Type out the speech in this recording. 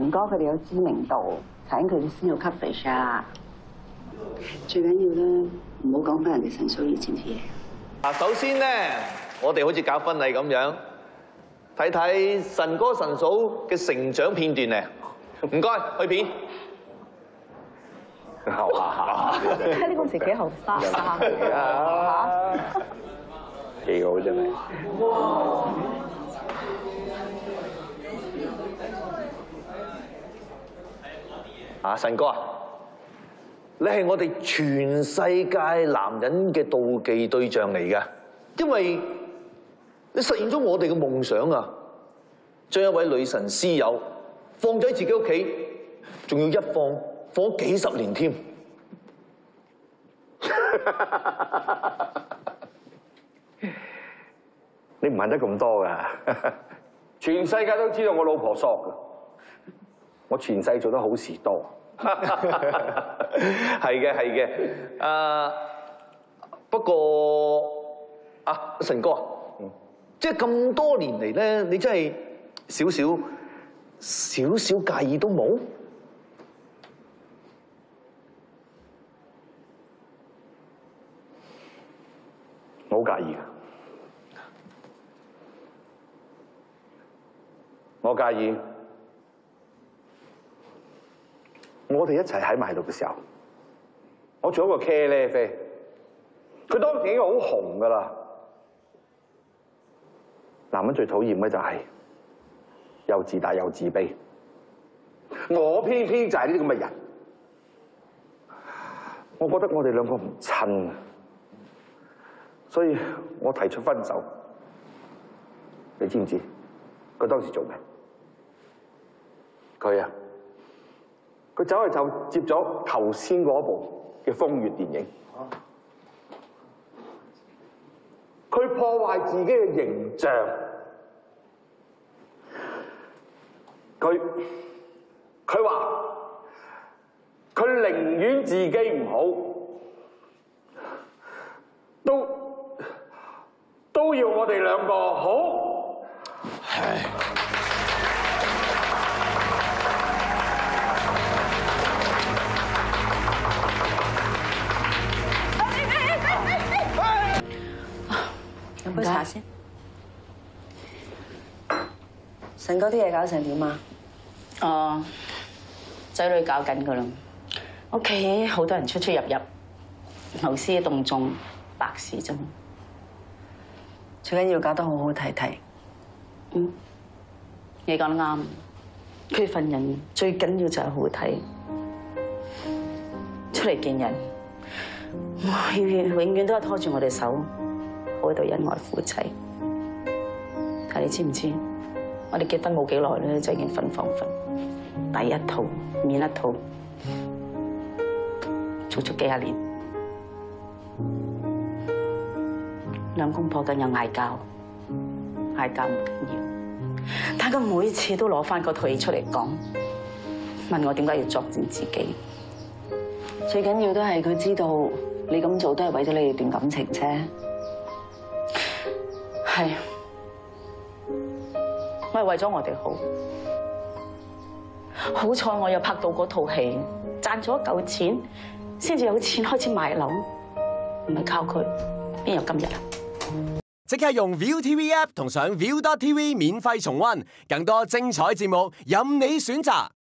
神哥佢哋有知名度，請佢哋先要 coverage 啊。最緊要咧，唔好講翻人哋神嫂以前啲嘢。 嗱，首先咧，我哋好似搞婚禮咁樣，睇睇神哥神嫂嘅成長片段咧。唔該，去片。 睇呢個時幾後生嚇， 幾好真係。 神哥啊，你係我哋全世界男人嘅妒忌對象嚟㗎，因為你實現咗我哋嘅夢想啊！將一位女神師友放咗喺自己屋企，仲要一放咗幾十年添。 你唔問得咁多㗎，全世界都知道我老婆索㗎，我前世做得好事多。 係嘅，係嘅。不過神哥，即係咁多年嚟咧，你真係少少介意都冇？ 我好介意㗎，我介意。我哋一齊喺埋度嘅時候，我做一個茄喱啡，佢當時已經好紅㗎啦。男人最討厭嘅就係又自大又自卑，我偏偏就係呢啲咁嘅人。我覺得我哋兩個唔襯，所以我提出分手。你知唔知佢當時做咩？佢走去就接咗頭先嗰部嘅風月電影，佢破壞自己嘅形象，佢話佢寧願自己唔好，都要我哋兩個好。唉。 飲杯茶先。神哥啲嘢搞成點啊？ 仔女搞緊㗎啦，屋企好多人出入，勞師動眾，百事啫嘛。 最緊要搞得好好睇睇。 你講得啱。佢份人最緊要就係好睇，出嚟見人，永遠都係拖住我哋手。喺度恩愛夫妻，但你知唔知？我哋結婚冇幾耐咧，就已經分房瞓，底一套面一套，足足幾十年。兩公婆梗有嗌交，嗌交唔緊要，但佢每次都攞翻嗰套戲出嚟講，問我點解要作踐自己。 最緊要都係佢知道你咁做都係為咗你哋段感情啫。 係，我係為咗我哋好。好彩我又拍到嗰套戲，賺咗一嚿錢，先至有錢開始買樓。唔係靠佢，邊有今日啊？ 即刻用 ViuTV App 同上 Viu.tv 免費重溫，更多精彩節目任你選擇。